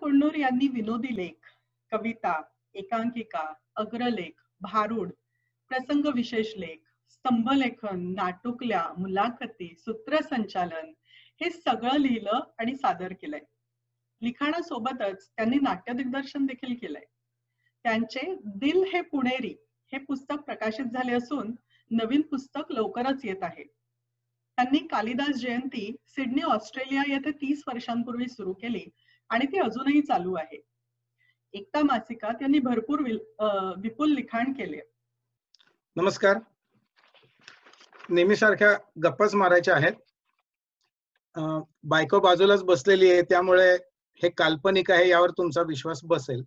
कुन्नूर यांनी विनोदी लेख, कविता, एकांकिका, अग्रलेख, भारूड, प्रसंग विशेष लेख, स्तंभलेखन, नाटुकल्या, मुलाखती, सूत्रसंचालन हे सगळं लिहिलं आणि सादर केलंय. लिखाणासोबतच त्यांनी नाट्य दिग्दर्शन देखील केलंय. त्यांचे दिल हे पुणेरी हे पुस्तक प्रकाशित झाले असून नवीन पुस्तक लवकरच येत आहे. त्यांनी कालिदास जयंती सिडनी ऑस्ट्रेलिया येथे 30 वर्षांपूर्वी सुरू केली आणि ती अजूनही चालू आहे. एकता मासिकात त्यांनी भरपूर विपुल लिखाण केले. नमस्कार. नेहमीसारख्या गप्पाच मारायच्या आहेत. बायको बाजूलाच बसलेली आहे, त्यामुळे हे काल्पनिक आहे यावर तुमचा विश्वास बसेल.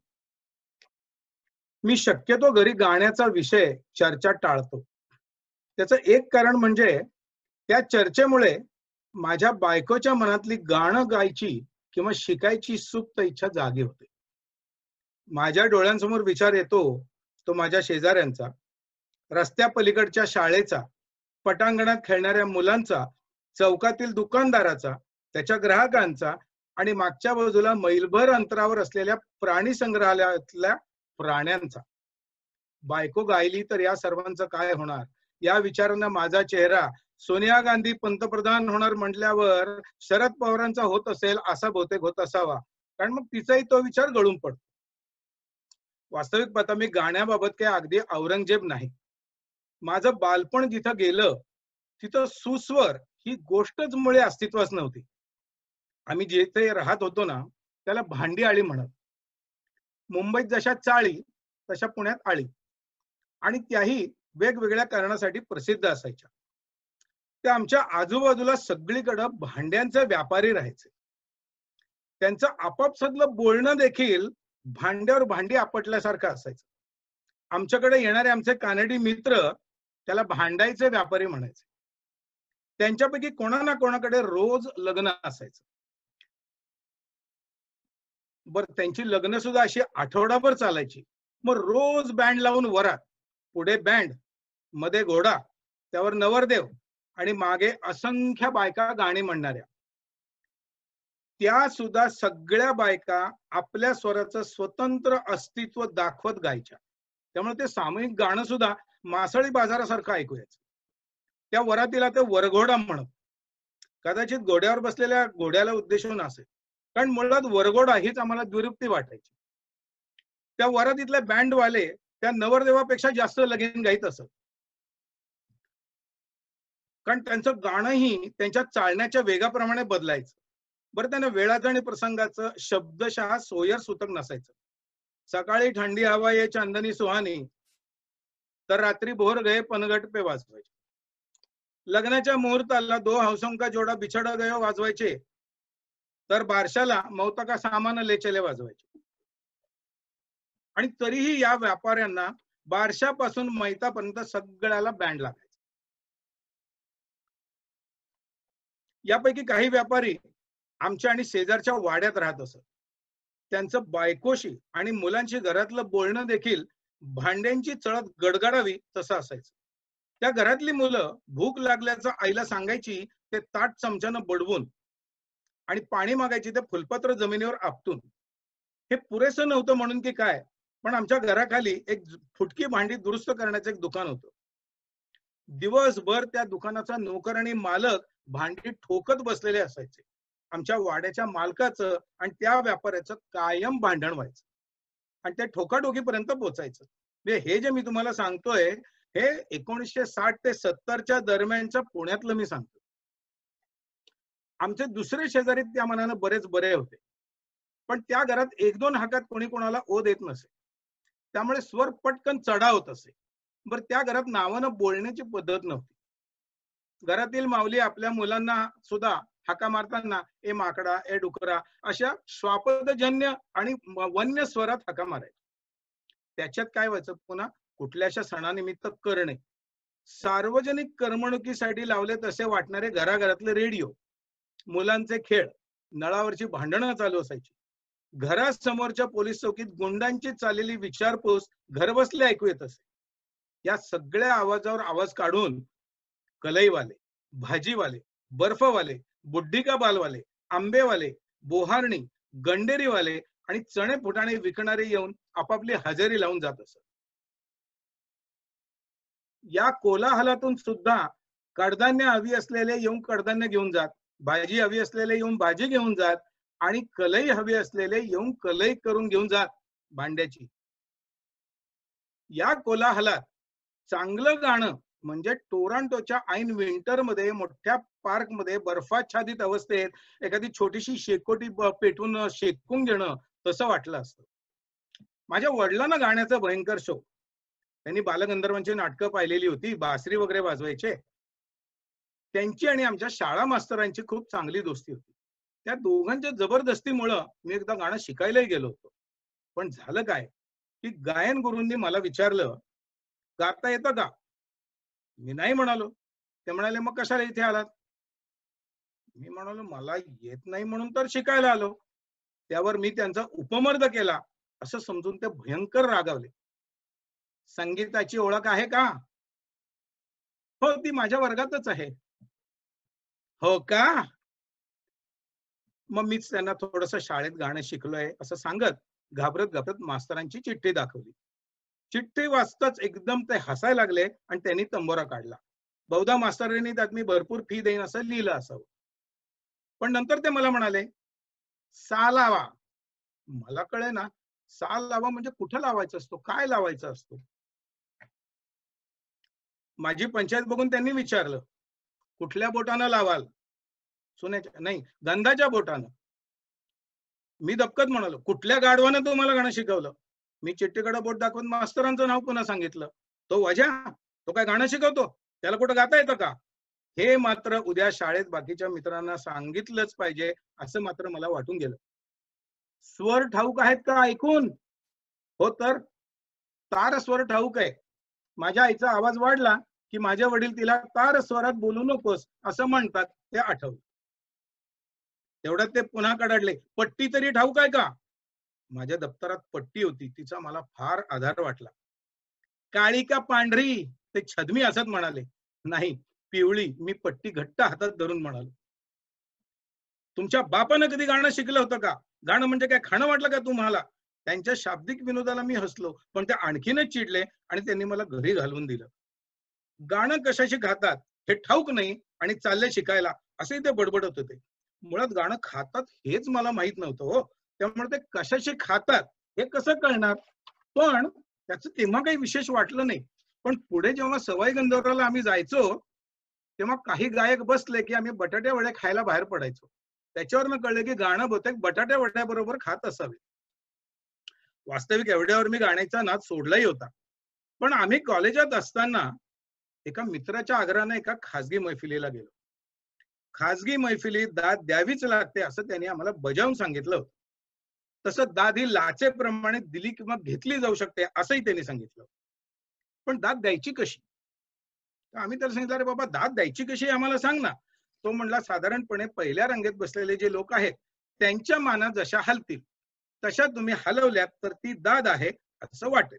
मी शक्यतो घरी गाण्याचा विषय चर्चा टाळतो. त्याचं एक कारण म्हणजे त्या चर्चेमुळे माझ्या बायकोच्या मनातली गाणं गायची किंवा शिकायची सुप्त इच्छा जागी होते. माझ्या डोळ्यांसमोर विचार येतो तो माझ्या शेजाऱ्यांचा, रस्त्या पलीकडच्या शाळेचा, पटांगणात खेळणाऱ्या मुलांचा, चौकातील दुकानदाराचा, त्याच्या ग्राहकांचा आणि मागच्या बाजूला मैलभर अंतरावर असलेल्या प्राणी संग्रहालयातल्या प्राण्यांचा. बायको गायली तर या सर्वांचं काय होणार या विचारानं माझा चेहरा सोनिया गांधी पंतप्रधान होणार म्हटल्यावर शरद पवारांचा होत असेल असा बहुतेक होत असावा, कारण मग तिचाही तो विचार गळून पडतो. वास्तविक पाहता मी गाण्याबाबत काही अगदी औरंगजेब नाही. माझं बालपण जिथं गेलं तिथं सुस्वर ही गोष्टच मुळे अस्तित्वाच नव्हती. आम्ही जिथे राहत होतो ना त्याला भांडी आळी म्हणत. मुंबईत जशा चाळी तशा पुण्यात आळी, आणि त्याही वेगवेगळ्या कारणासाठी प्रसिद्ध असायच्या. त्या आमच्या आजूबाजूला सगळीकडे भांड्यांचे व्यापारी राहायचे. त्यांचं आपापसातलं बोलणं देखील भांड्यावर भांडी आपटल्यासारखं असायचं. आमच्याकडे येणारे आमचे कानडी मित्र त्याला भांडायचे व्यापारी म्हणायचे. त्यांच्यापैकी कोणा ना कोणाकडे रोज लग्न असायचं. बरं, त्यांची लग्न सुद्धा अशी आठवडाभर चालायची. मग रोज बँड लावून वरात, पुढे बँड, मध्ये घोडा, त्यावर नवरदेव आणि मागे असंख्य बायका गाणी म्हणणाऱ्या. त्या सुद्धा सगळ्या बायका आपल्या स्वराचं स्वतंत्र अस्तित्व दाखवत गायच्या. त्यामुळे ते सामूहिक गाणं सुद्धा मासळी बाजारासारखं ऐकू यायचं. त्या वरातीला ते वरघोडा म्हणत. कदाचित घोड्यावर बसलेल्या घोड्याला उद्देशून असेल, कारण मुळात वरघोडा हीच आम्हाला द्विरुक्ती वाटायची. त्या वरातीतले बँडवाले त्या नवरदेवापेक्षा जास्त लगीन गायत असत, कारण त्यांचं गाणंही त्यांच्या चालण्याच्या वेगाप्रमाणे बदलायचं. बरं, त्यांना वेळाचं आणि प्रसंगाचं शब्दशः सोयर सूतक नसायचं. सकाळी ठंडी हवा ये चांदनी सुहानी, तर रात्री भोर गए पनघट पे वाजवायचे. लग्नाच्या मुहूर्ताला दो हौसों का जोडा बिछड़ गयो वाजवायचे, तर बारशाला मौता का सामान ले चले वाजवायचे. आणि तरीही या व्यापाऱ्यांना बारशापासून मैतापर्यंत सगळ्याला बँड लागायचा. यापैकी काही व्यापारी आमच्या आणि शेजारच्या वाड्यात राहत असत. त्यांचं बायकोशी आणि मुलांशी घरातलं बोलणं देखील भांड्यांची चळत गडगडावी तसं असायचं. त्या घरातली मुलं भूक लागल्याचं आईला सांगायची ते ताट चमच्यानं बडवून, आणि पाणी मागायची ते फुलपत्र जमिनीवर आपटून. हे पुरेसं नव्हतं म्हणून की काय, पण आमच्या घराखाली एक फुटकी भांडी दुरुस्त करण्याचं एक दुकान होतं. दिवसभर त्या दुकानाचा नोकर आणि मालक भांडी ठोकत बसलेले असायचे. आमच्या वाड्याच्या मालकाचं आणि त्या व्यापाऱ्याचं कायम भांडण व्हायचं आणि ते ठोकाठोकीपर्यंत पोचायचं. हे जे मी तुम्हाला सांगतोय हे 1960 ते 70च्या दरम्यानच्या पुण्यातलं मी सांगतो. आमचे दुसरे शेजारी त्या मनानं बरेच बरे होते, पण त्या घरात एक दोन हाकात कोणी कोणाला ओ देत नसे, त्यामुळे स्वर पटकन चढावत असे. बरं, त्या घरात नावानं बोलण्याची पद्धत नव्हती. घरातील माऊली आपल्या मुलांना सुद्धा हाका मारताना ए माकडा, ए डुकरा अशा श्वापदजन्य आणि वन्य स्वरात हाका मारायच्या. त्याच्यात काय व्हायचं, पुन्हा कुठल्याशा सणानिमित्त करणे, सार्वजनिक करमणुकीसाठी लावले तसे वाटणारे घराघरातले रेडिओ, मुलांचे खेळ, नळावरची भांडणं चालू असायची. घरासमोरच्या पोलीस चौकीत गुंडांची चाललेली विचारपूस घरबसले ऐकू येत असे. या सगळ्या आवाजावर आवाज काढून कलईवाले, भाजीवाले, बर्फवाले, बुड्डी का बालवाले, आंबेवाले, बोहारणी, गंडेरीवाले आणि चणे फुटाणे विकणारे येऊन आपापली हजेरी लावून जात असत. या कोलाहलातून सुद्धा कडधान्य हवी असलेले येऊन कडधान्य घेऊन जात, भाजी हवी असलेले येऊन भाजी घेऊन जात आणि कलई हवी असलेले येऊन कलई करून घेऊन जात भांड्याची. या कोलाहलात चांगलं गाणं म्हणजे टोरंटोच्या ऐन विंटरमध्ये मोठ्या पार्कमध्ये बर्फाच्छादित अवस्थेत एखादी छोटीशी शेकोटी पेटून शेकून घेणं तसं वाटलं असतं. माझ्या वडिलांना गाण्याचा भयंकर शौक. त्यांनी बालगंधर्वांची नाटकं पाहिलेली होती, बासरी वगैरे वाजवायचे. त्यांची आणि आमच्या शाळा मास्तरांची खूप चांगली दोस्ती होती. त्या दोघांच्या जबरदस्तीमुळं मी एकदा गाणं शिकायलाही गेलो होतो. पण झालं काय की गायन गुरूंनी मला विचारलं, गाता येतं का? मी नाही म्हणालो. ते म्हणाले, मग कशाला इथे आलात? मी म्हणालो, मला येत नाही म्हणून तर शिकायला आलो. त्यावर मी त्यांचा उपमर्द केला असं समजून ते भयंकर रागावले. संगीताची ओळख आहे का? हो, ती माझ्या वर्गातच आहे. हो का? मग मीच त्यांना थोडंसं शाळेत गाणं शिकलोय असं सांगत घाबरत घाबरत मास्तरांची चिठ्ठी दाखवली. चिठ्ठी वाचताच एकदम ते हसायला लागले आणि त्यांनी तंबोरा काढला. बहुधा मास्तरांनी त्यात मी भरपूर फी देईन असं लिहिलं असावं. पण नंतर ते मला म्हणाले, सा लावा. मला कळे ना, सा लावा म्हणजे कुठं लावायचा असतो, काय लावायचा असतो. माझी पंचायत बघून त्यांनी विचारलं, कुठल्या बोटानं लावाल? सोन्याच्या नाही, गंधाच्या बोटानं. मी दबकत म्हणालो, कुठल्या गाढवानं तुम्हाला गाणं शिकवलं? मी चिठ्ठीकडे बोट दाखवून मास्तरांचं नाव पुन्हा सांगितलं. तो वजा, तो काय गाणं शिकवतो? त्याला कुठं गाता येतं का? हे मात्र उद्या शाळेत बाकीच्या मित्रांना सांगितलंच पाहिजे असं मात्र मला वाटून गेलं. स्वर ठाऊक आहेत का ऐकून? हो तर, तार स्वर ठाऊक आहे. माझ्या आईचा आवाज वाढला की माझे वडील तिला तार स्वरात बोलू नकोस असं म्हणतात, ते आठवलं. तेवढ्यात ते पुन्हा कडाडले, पट्टी तरी ठाऊक आहे का? माझ्या दप्तरात पट्टी होती, तिचा मला फार आधार वाटला. काळी का पांढरी? ते छदमी असत म्हणाले. नाही, पिवळी. मी पट्टी घट्ट हातात धरून म्हणालो. तुमच्या बापानं कधी गाणं शिकलं होतं का? गाणं म्हणजे काय खाणं वाटलं का तुम्हाला? त्यांच्या शाब्दिक विनोदाला मी हसलो, पण ते आणखीनच चिडले आणि त्यांनी मला घरी घालवून दिलं. गाणं कशाशी खातात हे ठाऊक नाही आणि चालले शिकायला असे ते बडबडत होते. मुळात गाणं खातात हेच मला माहित नव्हतं हो. त्यामुळे ते कशाशी खातात हे कसं कळणार? पण त्याचं तेव्हा काही विशेष वाटलं नाही. पण पुढे जेव्हा सवाई गंधर्वला आम्ही जायचो तेव्हा काही गायक बसले की आम्ही बटाट्या वड्या खायला बाहेर पडायचो. त्याच्यावर कळलं की गाणं बहुतेक बटाट्या वड्याबरोबर खात असावे. वास्तविक एवढ्यावर मी गाण्याचा नाद सोडलाही होता. पण आम्ही कॉलेजात असताना एका मित्राच्या आग्रहाने एका खासगी मैफिलीला गेलो. खासगी मैफिलीत दाद द्यावीच लागते असं त्यांनी आम्हाला बजावून सांगितलं होतं. तसं दाद ही लाचेप्रमाणे दिली किंवा घेतली जाऊ शकते असंही त्यांनी सांगितलं. पण दाद द्यायची कशी? आम्ही त्याला सांगितलं, अरे बाबा दाद द्यायची कशी आम्हाला सांग ना. तो म्हणला, साधारणपणे पहिल्या रांगेत बसलेले जे लोक आहेत त्यांच्या माना जशा हलतील तशा तुम्ही हलवल्यात तर ती दाद आहे असं वाटेल.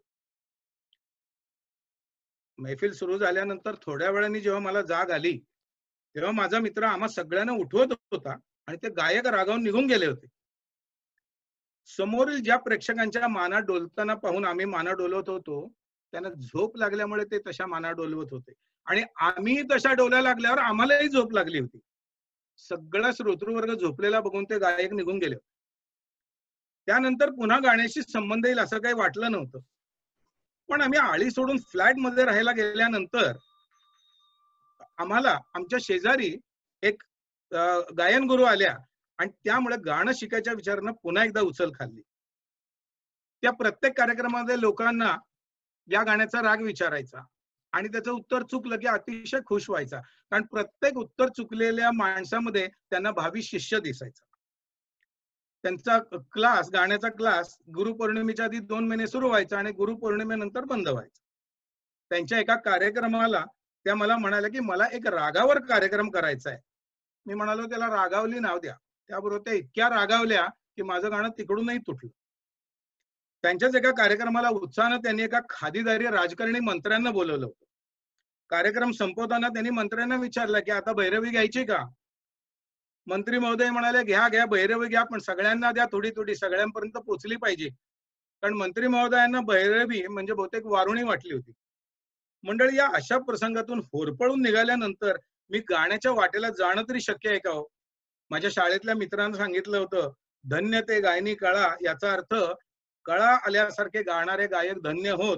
मैफिल सुरू झाल्यानंतर थोड्या वेळाने जेव्हा मला जाग आली तेव्हा माझा मित्र आम्हा सगळ्यांना उठवत होता आणि ते गायक रागावून निघून गेले होते. समोरील ज्या प्रेक्षकांच्या माना डोलताना पाहून आम्ही माना डोलवत होतो त्यांना झोप लागल्यामुळे ते तशा माना डोलवत होते आणि आम्ही तशा डोल्या लागल्यावर आम्हालाही झोप लागली होती. सगळा श्रोतृवर्ग झोपलेला बघून ते गायक निघून गेले. त्यानंतर पुन्हा गाण्याशी संबंध येईल असं काही वाटलं नव्हतं. पण आम्ही आळी सोडून फ्लॅट मध्ये राहायला गेल्यानंतर आम्हाला आमच्या शेजारी एक गायन गुरु आल्या आणि त्यामुळे गाणं शिकायच्या विचारानं पुन्हा एकदा उचल खाल्ली. त्या प्रत्येक कार्यक्रमामध्ये लोकांना या गाण्याचा राग विचारायचा आणि त्याचं उत्तर चुकलं की अतिशय खुश व्हायचा, कारण प्रत्येक उत्तर चुकलेल्या माणसामध्ये त्यांना भावी शिष्य दिसायचा. त्यांचा क्लास, गाण्याचा क्लास गुरुपौर्णिमेच्या आधी 2 महिने सुरू व्हायचा आणि गुरुपौर्णिमेनंतर बंद व्हायचा. त्यांच्या एका कार्यक्रमाला त्या मला म्हणाल्या की मला एक रागावर कार्यक्रम करायचा आहे. मी म्हणालो त्याला रागावली नाव द्या. त्याबरोबर त्या इतक्या रागावल्या की माझं गाणं तिकडूनही तुटलं. त्यांच्याच एका कार्यक्रमाला उत्साहानं त्यांनी एका खादीदारी राजकारणी मंत्र्यांना बोलवलं होतं. कार्यक्रम संपवताना त्यांनी मंत्र्यांना विचारलं की आता भैरवी घ्यायची का? मंत्री महोदय म्हणाले घ्या घ्या भैरवी घ्या, पण सगळ्यांना द्या, थोडी थोडी सगळ्यांपर्यंत पोहोचली पाहिजे. कारण मंत्री महोदयांना भैरवी म्हणजे बहुतेक वारुणी वाटली होती. मंडळी, या अशा प्रसंगातून होरपळून निघाल्यानंतर मी गाण्याच्या वाटेला जाणं तरी शक्य आहे का हो? माझ्या शाळेतल्या मित्रांना सांगितलं होतं, धन्य ते गायनी कळा, याचा अर्थ कळा आल्यासारखे गाणारे गायक धन्य होत.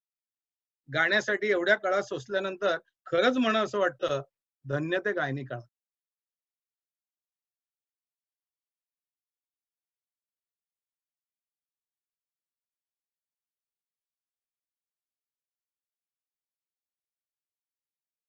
गाण्यासाठी एवढ्या कळा सोसल्यानंतर खरंच म्हणा असं वाटतं, धन्य ते गायनी कळा.